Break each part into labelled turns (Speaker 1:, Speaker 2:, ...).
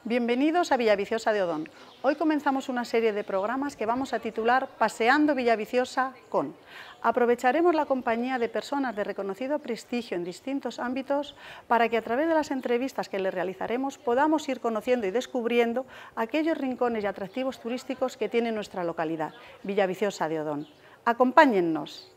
Speaker 1: Bienvenidos a Villaviciosa de Odón. Hoy comenzamos una serie de programas que vamos a titular Paseando Villaviciosa con. Aprovecharemos la compañía de personas de reconocido prestigio en distintos ámbitos para que a través de las entrevistas que les realizaremos podamos ir conociendo y descubriendo aquellos rincones y atractivos turísticos que tiene nuestra localidad, Villaviciosa de Odón. Acompáñennos.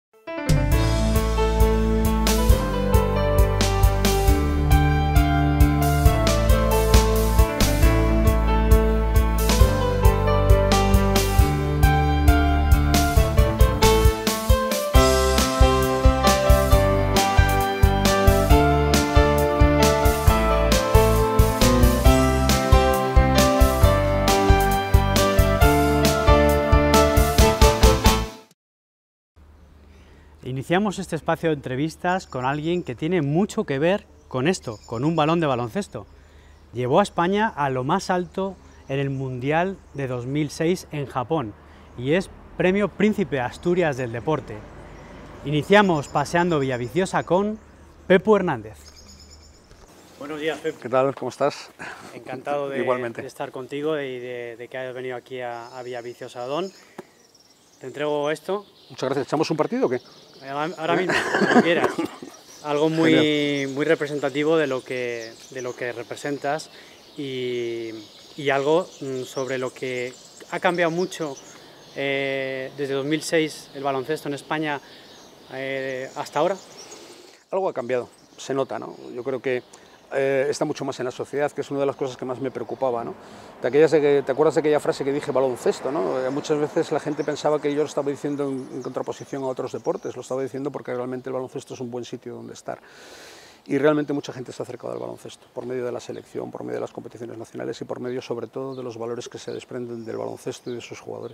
Speaker 2: Iniciamos este espacio de entrevistas con alguien que tiene mucho que ver con esto, con un balón de baloncesto. Llevó a España a lo más alto en el Mundial de 2006 en Japón y es Premio Príncipe Asturias del Deporte. Iniciamos Paseando Villaviciosa con Pepu Hernández. Buenos días, Pepu.
Speaker 3: ¿Qué tal? ¿Cómo estás?
Speaker 2: Encantado de estar contigo y de que hayas venido aquí a Villaviciosa de Odón. Te entrego esto.
Speaker 3: Muchas gracias. ¿Echamos un partido o qué?
Speaker 2: Ahora mismo, como quieras. Algo muy representativo de lo que representas y algo sobre lo que ha cambiado mucho desde 2006 el baloncesto en España hasta ahora.
Speaker 3: Algo ha cambiado, se nota, ¿no? Yo creo que está mucho más en la sociedad, que es una de las cosas que más me preocupaba, ¿no? ¿Te acuerdas de aquella frase que dije, baloncesto, ¿no? Muchas veces la gente pensaba que yo lo estaba diciendo en contraposición a otros deportes, lo estaba diciendo porque realmente el baloncesto es un buen sitio donde estar. Y realmente mucha gente se ha acercado al baloncesto, por medio de la selección, por medio de las competiciones nacionales y por medio sobre todo de los valores que se desprenden del baloncesto y de sus jugadores.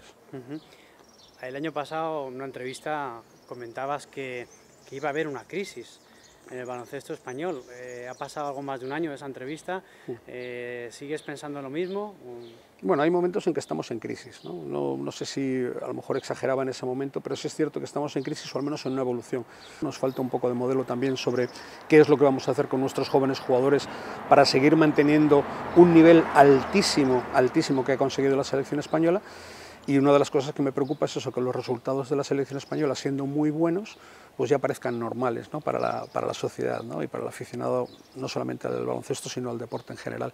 Speaker 2: El año pasado, en una entrevista, comentabas que iba a haber una crisis en el baloncesto español. Ha pasado algo más de un año de esa entrevista. ¿Sigues pensando lo mismo?
Speaker 3: Bueno, hay momentos en que estamos en crisis, ¿no? No sé si a lo mejor exageraba en ese momento, pero sí es cierto que estamos en crisis o al menos en una evolución. Nos falta un poco de modelo también sobre qué es lo que vamos a hacer con nuestros jóvenes jugadores para seguir manteniendo un nivel altísimo, altísimo que ha conseguido la selección española. Y una de las cosas que me preocupa es eso, que los resultados de la selección española, siendo muy buenos, pues ya parezcan normales, ¿no? para la sociedad, ¿no? Y para el aficionado, no solamente al baloncesto, sino al deporte en general.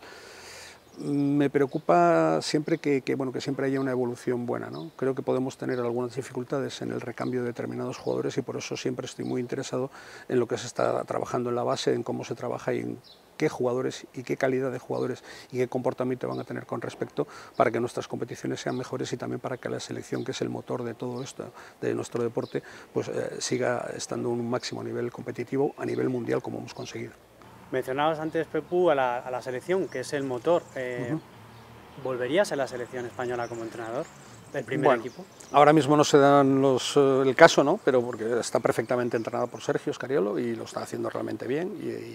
Speaker 3: Me preocupa siempre que siempre haya una evolución buena, ¿no? Creo que podemos tener algunas dificultades en el recambio de determinados jugadores y por eso siempre estoy muy interesado en lo que se está trabajando en la base, en cómo se trabaja y en qué jugadores y qué calidad de jugadores y qué comportamiento van a tener con respecto para que nuestras competiciones sean mejores y también para que la selección, que es el motor de todo esto, de nuestro deporte, pues siga estando en un máximo nivel competitivo a nivel mundial como hemos conseguido.
Speaker 2: Mencionabas antes, Pepu, a la selección, que es el motor. ¿Volverías a la selección española como entrenador del primer equipo?
Speaker 3: Ahora mismo no se dan el caso, ¿no? Pero porque está perfectamente entrenado por Sergio Scariolo y lo está haciendo realmente bien.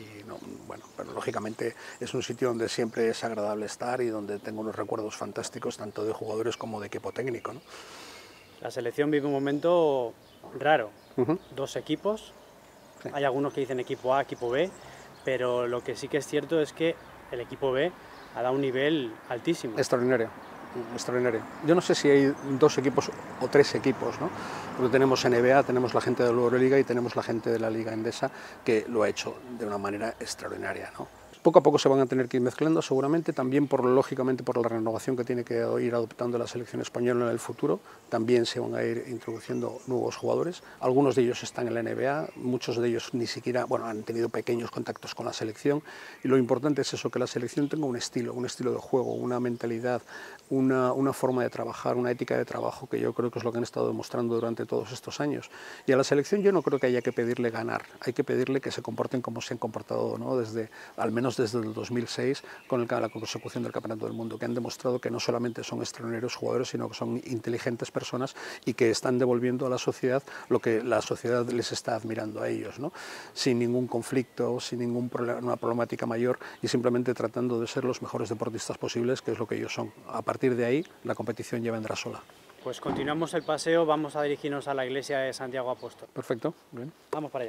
Speaker 3: Pero lógicamente es un sitio donde siempre es agradable estar y donde tengo unos recuerdos fantásticos tanto de jugadores como de equipo técnico, ¿no?
Speaker 2: La selección vive un momento raro. Dos equipos, sí. Hay algunos que dicen equipo A, equipo B, pero lo que sí que es cierto es que el equipo B ha dado un nivel altísimo.
Speaker 3: Extraordinario. Extraordinario. Yo no sé si hay dos equipos o tres equipos, ¿no? Porque tenemos NBA, tenemos la gente de la Euroliga y tenemos la gente de la Liga Endesa que lo ha hecho de una manera extraordinaria, ¿no? Poco a poco se van a tener que ir mezclando, seguramente, también lógicamente por la renovación que tiene que ir adoptando la selección española en el futuro, también se van a ir introduciendo nuevos jugadores, algunos de ellos están en la NBA, muchos de ellos ni siquiera, han tenido pequeños contactos con la selección, y lo importante es eso, que la selección tenga un estilo de juego, una mentalidad, una forma de trabajar, una ética de trabajo, que yo creo que es lo que han estado demostrando durante todos estos años. Y a la selección yo no creo que haya que pedirle ganar, hay que pedirle que se comporten como se han comportado, ¿no? Al menos desde el 2006 con la consecución del Campeonato del Mundo, que han demostrado que no solamente son extraordinarios jugadores, sino que son inteligentes personas y que están devolviendo a la sociedad lo que la sociedad les está admirando a ellos, ¿no? Sin ningún conflicto, sin ninguna problemática mayor y simplemente tratando de ser los mejores deportistas posibles, que es lo que ellos son. A partir de ahí, la competición ya vendrá sola.
Speaker 2: Pues continuamos el paseo, vamos a dirigirnos a la iglesia de Santiago Apóstol.
Speaker 3: Perfecto, bien.
Speaker 2: Vamos para allá.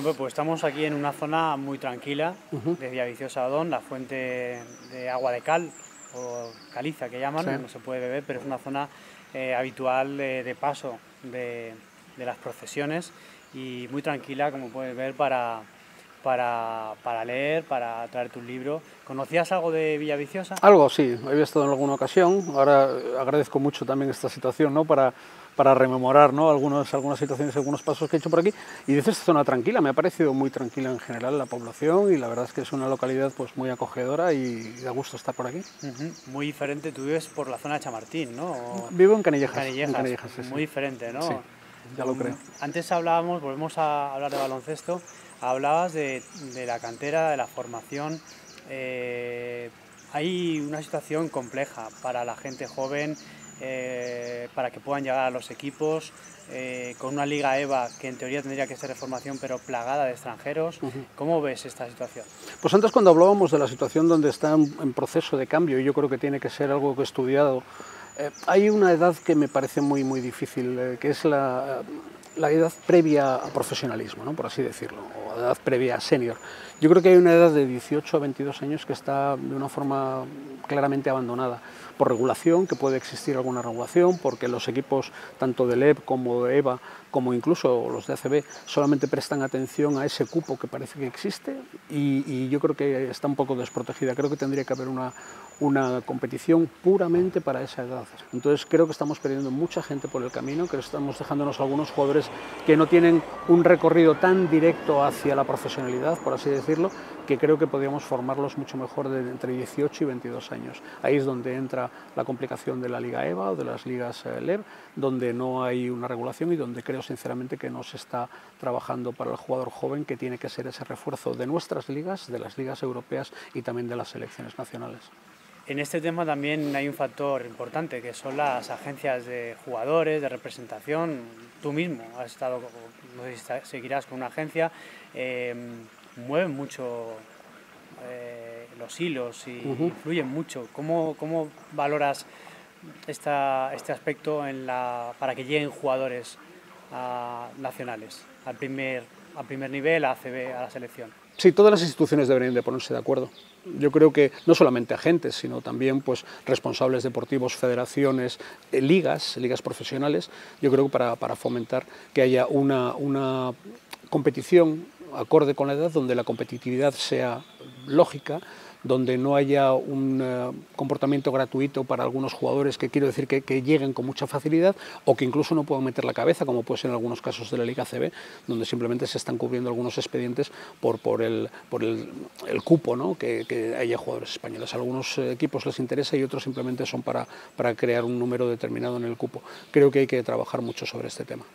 Speaker 2: Bueno, pues estamos aquí en una zona muy tranquila de Villaviciosa Odón, la fuente de agua de cal o caliza que llaman, no se puede beber, pero es una zona habitual de paso de las procesiones y muy tranquila, como puedes ver, para leer, para traerte un libro. ¿Conocías algo de Villaviciosa?
Speaker 3: Algo, sí, había estado en alguna ocasión. Ahora agradezco mucho también esta situación, ¿no? Para rememorar, ¿no? algunas situaciones, algunos pasos que he hecho por aquí. Y dices zona tranquila, me ha parecido muy tranquila en general la población y la verdad es que es una localidad pues muy acogedora y da gusto estar por aquí.
Speaker 2: Muy diferente, tú vives por la zona de Chamartín, ¿no?
Speaker 3: Vivo en Canillejas.
Speaker 2: Sí, muy diferente, ¿no?
Speaker 3: Sí, ya lo creo.
Speaker 2: Antes volvemos a hablar de baloncesto, hablabas de la cantera, de la formación. Hay una situación compleja para la gente joven, para que puedan llegar a los equipos, con una Liga EVA que en teoría tendría que ser de formación pero plagada de extranjeros. ¿Cómo ves esta situación?
Speaker 3: Pues antes, cuando hablábamos de la situación donde está en proceso de cambio, y yo creo que tiene que ser algo que he estudiado, hay una edad que me parece muy difícil, que es la edad previa a profesionalismo, ¿no? Por así decirlo, o edad previa a senior. Yo creo que hay una edad de 18 a 22 años que está de una forma claramente abandonada, por regulación, que puede existir alguna regulación, porque los equipos tanto del EB como de EVA, como incluso los de ACB, solamente prestan atención a ese cupo que parece que existe y yo creo que está un poco desprotegida. Creo que tendría que haber una competición puramente para esa edad. Entonces creo que estamos perdiendo mucha gente por el camino, que estamos dejándonos algunos jugadores que no tienen un recorrido tan directo hacia la profesionalidad, por así decirlo, que creo que podríamos formarlos mucho mejor entre 18 y 22 años. Ahí es donde entra la complicación de la Liga EVA o de las ligas LEB, donde no hay una regulación y donde creo sinceramente que no se está trabajando para el jugador joven, que tiene que ser ese refuerzo de nuestras ligas, de las ligas europeas y también de las selecciones nacionales.
Speaker 2: En este tema también hay un factor importante, que son las agencias de jugadores, de representación. Tú mismo has estado, no sé si seguirás con una agencia, mueven mucho los hilos y influyen mucho. ¿Cómo valoras este aspecto para que lleguen jugadores nacionales al primer nivel, a ACB, a la selección?
Speaker 3: Sí, todas las instituciones deberían de ponerse de acuerdo. Yo creo que no solamente agentes, sino también pues, responsables deportivos, federaciones, ligas profesionales, yo creo que para fomentar que haya una competición acorde con la edad, donde la competitividad sea lógica, donde no haya un comportamiento gratuito para algunos jugadores, que quiero decir que lleguen con mucha facilidad o que incluso no puedan meter la cabeza, como puede ser en algunos casos de la Liga ACB, donde simplemente se están cubriendo algunos expedientes por el cupo, ¿no? que haya jugadores españoles. A algunos equipos les interesa y otros simplemente son para crear un número determinado en el cupo. Creo que hay que trabajar mucho sobre este tema.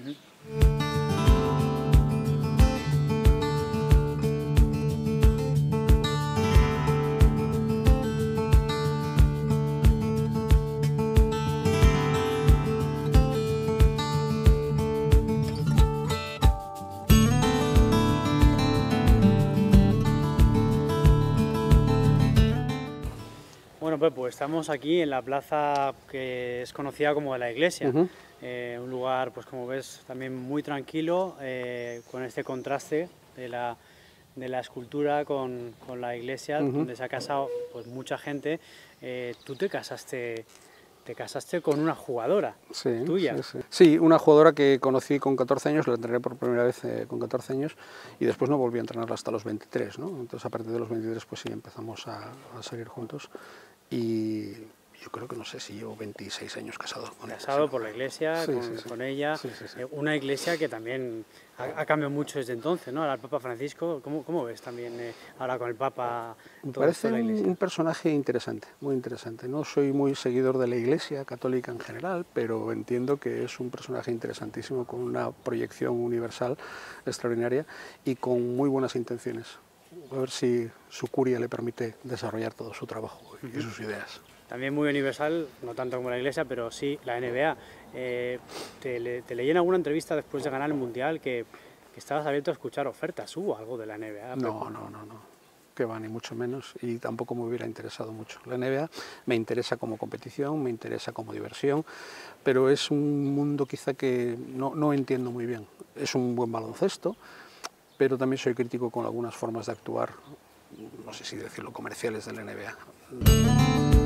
Speaker 2: Bueno, pues estamos aquí en la plaza que es conocida como de la Iglesia, un lugar, pues como ves, también muy tranquilo, con este contraste de la escultura con la iglesia, donde se ha casado pues mucha gente. Tú te casaste con una jugadora tuya.
Speaker 3: Sí, una jugadora que conocí con 14 años, la entrené por primera vez con 14 años y después no volví a entrenarla hasta los 23, ¿no? Entonces a partir de los 23 pues sí empezamos a salir juntos y yo creo que no sé si llevo 26 años casado con ella.
Speaker 2: Casado por la iglesia, con ella, una iglesia que también ha cambiado mucho desde entonces, ¿no? Ahora el Papa Francisco, ¿cómo ves también ahora con el Papa?
Speaker 3: Me parece un personaje interesante, muy interesante. No soy muy seguidor de la Iglesia católica en general, pero entiendo que es un personaje interesantísimo, con una proyección universal extraordinaria y con muy buenas intenciones. A ver si su curia le permite desarrollar todo su trabajo y sus ideas.
Speaker 2: También muy universal, no tanto como la Iglesia, pero sí la NBA. Te leí en alguna entrevista después de ganar el Mundial que estabas abierto a escuchar ofertas. ¿Hubo algo de la NBA?
Speaker 3: No, que va, ni mucho menos, y tampoco me hubiera interesado mucho. La NBA me interesa como competición, me interesa como diversión, pero es un mundo quizá que no entiendo muy bien. Es un buen baloncesto, pero también soy crítico con algunas formas de actuar, no sé si decirlo, comerciales de la NBA.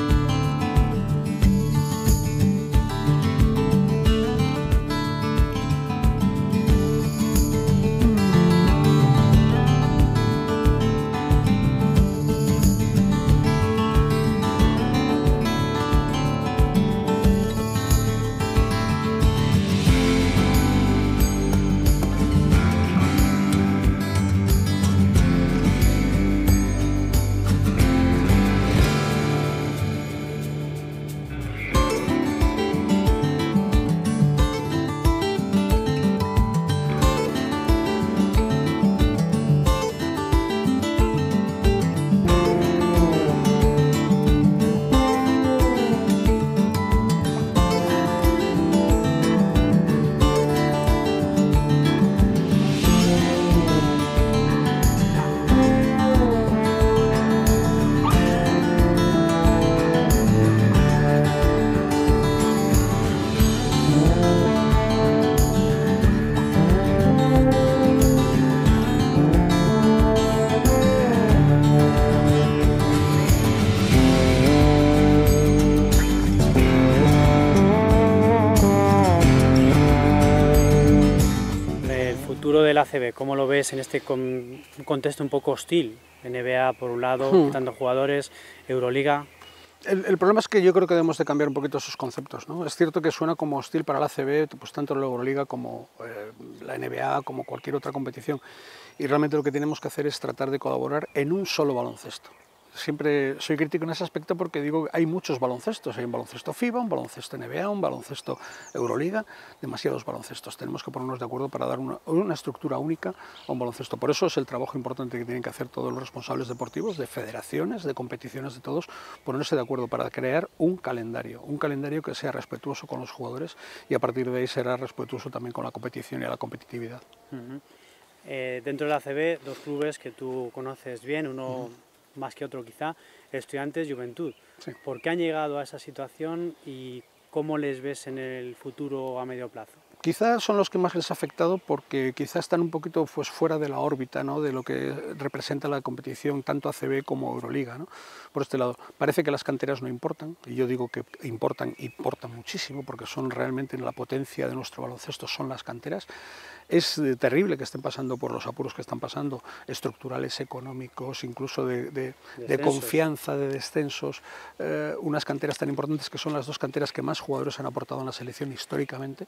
Speaker 2: Del ACB, ¿cómo lo ves en este contexto un poco hostil? NBA por un lado, quitando jugadores, Euroliga.
Speaker 3: El problema es que yo creo que debemos de cambiar un poquito esos conceptos, ¿no? Es cierto que suena como hostil para la ACB, pues tanto la Euroliga como la NBA, como cualquier otra competición, y realmente lo que tenemos que hacer es tratar de colaborar en un solo baloncesto. Siempre soy crítico en ese aspecto porque digo hay muchos baloncestos, hay un baloncesto FIBA, un baloncesto NBA, un baloncesto Euroliga, demasiados baloncestos. Tenemos que ponernos de acuerdo para dar una estructura única a un baloncesto. Por eso es el trabajo importante que tienen que hacer todos los responsables deportivos, de federaciones, de competiciones, de todos, ponerse de acuerdo para crear un calendario que sea respetuoso con los jugadores y a partir de ahí será respetuoso también con la competición y la competitividad.
Speaker 2: Dentro de la ACB, dos clubes que tú conoces bien, uno más que otro quizá, Estudiantes y Juventud.
Speaker 3: Sí.
Speaker 2: ¿Por qué han llegado a esa situación y cómo les ves en el futuro a medio plazo?
Speaker 3: Quizás son los que más les ha afectado porque quizás están un poquito pues, fuera de la órbita, ¿no?, de lo que representa la competición tanto ACB como Euroliga, ¿no? Por este lado, parece que las canteras no importan, y yo digo que importan muchísimo porque son realmente la potencia de nuestro baloncesto, son las canteras. Es terrible que estén pasando por los apuros que están pasando, estructurales, económicos, incluso de confianza, de descensos, unas canteras tan importantes que son las dos canteras que más jugadores han aportado en la selección históricamente.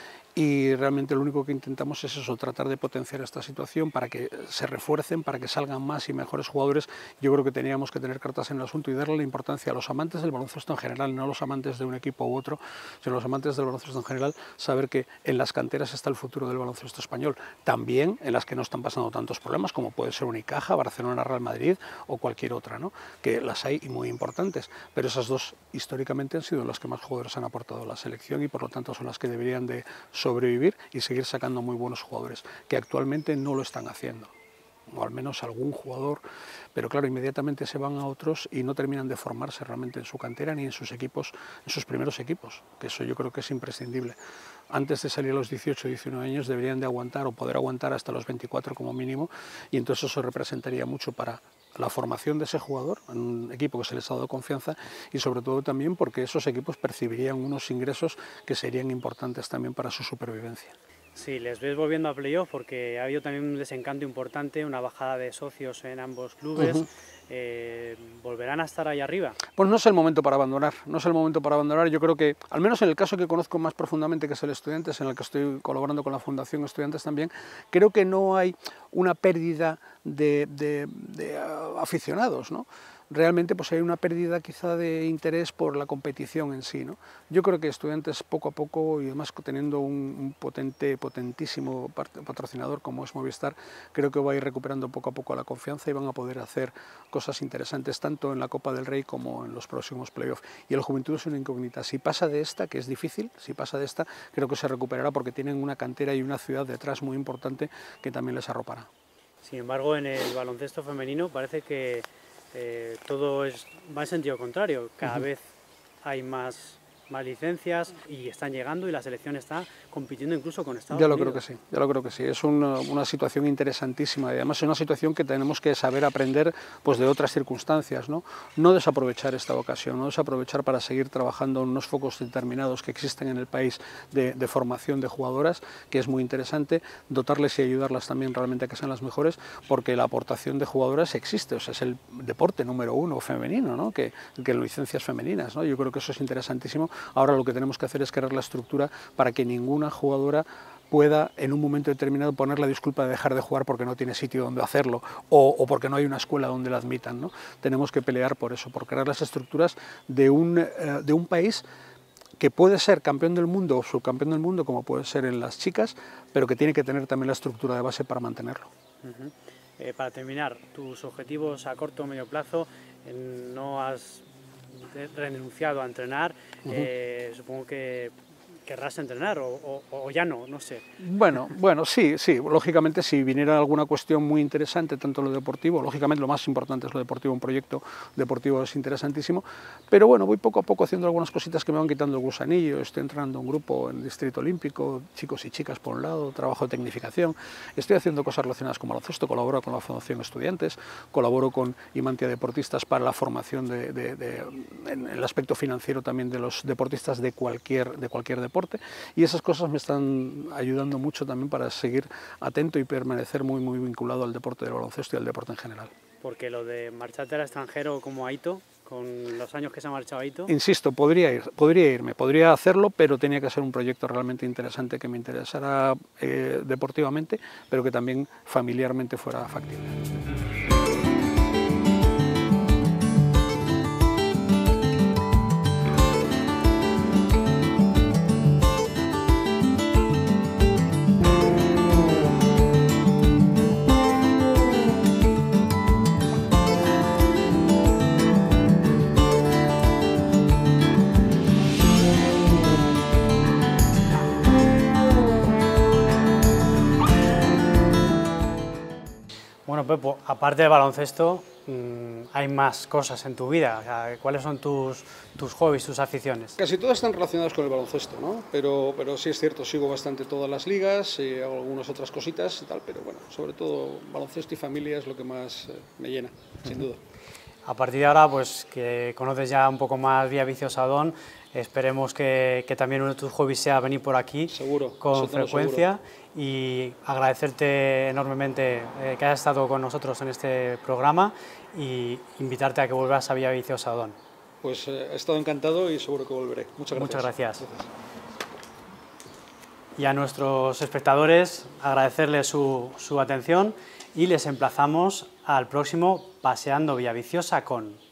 Speaker 3: Y realmente lo único que intentamos es eso, tratar de potenciar esta situación para que se refuercen, para que salgan más y mejores jugadores. Yo creo que teníamos que tener cartas en el asunto y darle la importancia a los amantes del baloncesto en general, no los amantes de un equipo u otro, sino los amantes del baloncesto en general, saber que en las canteras está el futuro del baloncesto español, también en las que no están pasando tantos problemas como puede ser Unicaja, Barcelona, Real Madrid o cualquier otra, ¿no?, que las hay y muy importantes, pero esas dos históricamente han sido las que más jugadores han aportado a la selección y por lo tanto son las que deberían de sobrevivir y seguir sacando muy buenos jugadores, que actualmente no lo están haciendo, o al menos algún jugador, pero claro, inmediatamente se van a otros y no terminan de formarse realmente en su cantera ni en sus equipos, en sus primeros equipos, que eso yo creo que es imprescindible. Antes de salir a los 18 o 19 años deberían de aguantar o poder aguantar hasta los 24 como mínimo, y entonces eso representaría mucho para la formación de ese jugador, en un equipo que se les ha dado confianza, y sobre todo también porque esos equipos percibirían unos ingresos que serían importantes también para su supervivencia.
Speaker 2: Sí, les ves volviendo a playoff porque ha habido también un desencanto importante, una bajada de socios en ambos clubes. ¿Volverán a estar ahí arriba?
Speaker 3: Pues no es el momento para abandonar, no es el momento para abandonar. Yo creo que, al menos en el caso que conozco más profundamente, que es el Estudiantes, en el que estoy colaborando con la Fundación Estudiantes también, creo que no hay una pérdida de aficionados, ¿no? Realmente pues hay una pérdida quizá de interés por la competición en sí, ¿no? Yo creo que Estudiantes poco a poco, y además teniendo un potentísimo patrocinador como es Movistar, creo que va a ir recuperando poco a poco la confianza y van a poder hacer cosas interesantes tanto en la Copa del Rey como en los próximos playoffs. Y el Juventud es una incógnita. Si pasa de esta, que es difícil, si pasa de esta, creo que se recuperará porque tienen una cantera y una ciudad detrás muy importante que también les arropará.
Speaker 2: Sin embargo, en el baloncesto femenino parece que todo va en sentido contrario, cada vez hay más más licencias y están llegando y la selección está compitiendo incluso con Estados
Speaker 3: Unidos. Ya lo creo que sí. Es una situación interesantísima y además es una situación que tenemos que saber aprender pues, de otras circunstancias, ¿no? No desaprovechar esta ocasión, no desaprovechar para seguir trabajando en unos focos determinados que existen en el país de formación de jugadoras, que es muy interesante, dotarles y ayudarlas también realmente a que sean las mejores, porque la aportación de jugadoras existe, o sea, es el deporte número 1 femenino, ¿no? que licencias femeninas, ¿no? Yo creo que eso es interesantísimo. Ahora lo que tenemos que hacer es crear la estructura para que ninguna jugadora pueda en un momento determinado poner la disculpa de dejar de jugar porque no tiene sitio donde hacerlo o porque no hay una escuela donde la admitan, ¿no? Tenemos que pelear por eso, por crear las estructuras de un país que puede ser campeón del mundo o subcampeón del mundo, como puede ser en las chicas, pero que tiene que tener también la estructura de base para mantenerlo.
Speaker 2: Para terminar, tus objetivos a corto o medio plazo, no has renunciado a entrenar, supongo que querrás entrenar o ya no sé.
Speaker 3: Bueno, sí, lógicamente si viniera alguna cuestión muy interesante, tanto lo deportivo, lógicamente lo más importante es lo deportivo, un proyecto deportivo es interesantísimo, pero bueno, voy poco a poco haciendo algunas cositas que me van quitando el gusanillo, estoy entrenando un grupo en el Distrito Olímpico, chicos y chicas por un lado, trabajo de tecnificación, estoy haciendo cosas relacionadas con baloncesto, colaboro con la Fundación Estudiantes, colaboro con Imantia Deportistas para la formación en el aspecto financiero también de los deportistas de cualquier deporte, y esas cosas me están ayudando mucho también para seguir atento y permanecer muy vinculado al deporte del baloncesto y al deporte en general.
Speaker 2: Porque lo de marcharte al extranjero como Aito, con los años que se ha marchado Aito...
Speaker 3: Insisto, podría irme, podría hacerlo, pero tenía que ser un proyecto realmente interesante que me interesara deportivamente, pero que también familiarmente fuera factible.
Speaker 2: Bueno, Pepo, aparte del baloncesto, hay más cosas en tu vida. O sea, ¿cuáles son tus hobbies, tus aficiones?
Speaker 3: Casi todas están relacionadas con el baloncesto, ¿no? Pero sí es cierto, sigo bastante todas las ligas, hago algunas otras cositas y tal, pero bueno, sobre todo baloncesto y familia es lo que más me llena, sin duda.
Speaker 2: A partir de ahora, pues que conoces ya un poco más Villaviciosa Odón, esperemos que también uno de tus hobbies sea venir por aquí
Speaker 3: seguro,
Speaker 2: con frecuencia. Y agradecerte enormemente que hayas estado con nosotros en este programa y invitarte a que vuelvas a Villaviciosa Odón.
Speaker 3: Pues he estado encantado y seguro que volveré. Muchas gracias.
Speaker 2: Muchas gracias. Y a nuestros espectadores agradecerles su atención y les emplazamos al próximo Paseando Villaviciosa con...